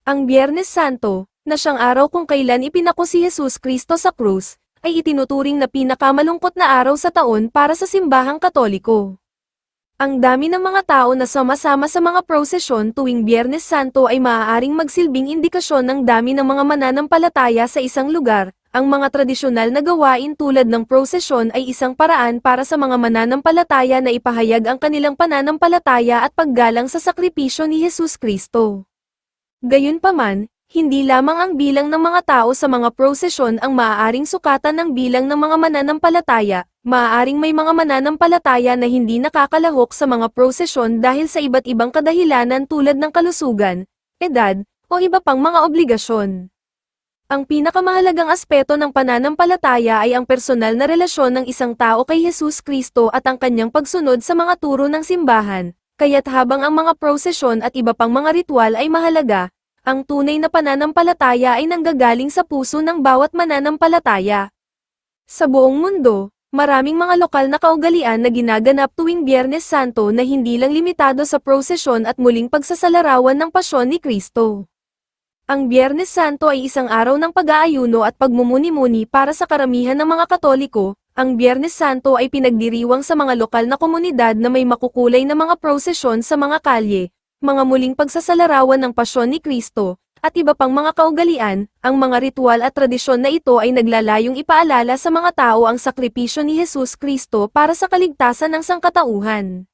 Ang Biyernes Santo, na siyang araw kung kailan ipinako si Jesus Kristo sa krus, ay itinuturing na pinakamalungkot na araw sa taon para sa simbahang Katoliko. Ang dami ng mga tao na sama-sama sa mga prosesyon tuwing Biyernes Santo ay maaaring magsilbing indikasyon ng dami ng mga mananampalataya sa isang lugar. Ang mga tradisyonal na gawain tulad ng prosesyon ay isang paraan para sa mga mananampalataya na ipahayag ang kanilang pananampalataya at paggalang sa sakripisyo ni Jesus Kristo. Gayunpaman, hindi lamang ang bilang ng mga tao sa mga prosesyon ang maaaring sukatan ng bilang ng mga mananampalataya, maaaring may mga mananampalataya na hindi nakakalahok sa mga prosesyon dahil sa iba't ibang kadahilanan tulad ng kalusugan, edad, o iba pang mga obligasyon. Ang pinakamahalagang aspeto ng pananampalataya ay ang personal na relasyon ng isang tao kay Jesus Kristo at ang kanyang pagsunod sa mga turo ng simbahan, kaya't habang ang mga prosesyon at iba pang mga ritual ay mahalaga, ang tunay na pananampalataya ay nanggagaling sa puso ng bawat mananampalataya. Sa buong mundo, maraming mga lokal na kaugalian na ginaganap tuwing Biyernes Santo na hindi lang limitado sa prosesyon at muling pagsasalarawan ng pasyon ni Kristo. Ang Biyernes Santo ay isang araw ng pag-aayuno at pagmumuni-muni para sa karamihan ng mga Katoliko. Ang Biyernes Santo ay pinagdiriwang sa mga lokal na komunidad na may makukulay na mga prosesyon sa mga kalye, mga muling pagsasalarawan ng pasyon ni Kristo, at iba pang mga kaugalian. Ang mga ritual at tradisyon na ito ay naglalayong ipaalala sa mga tao ang sakripisyo ni Jesus Kristo para sa kaligtasan ng sangkatauhan.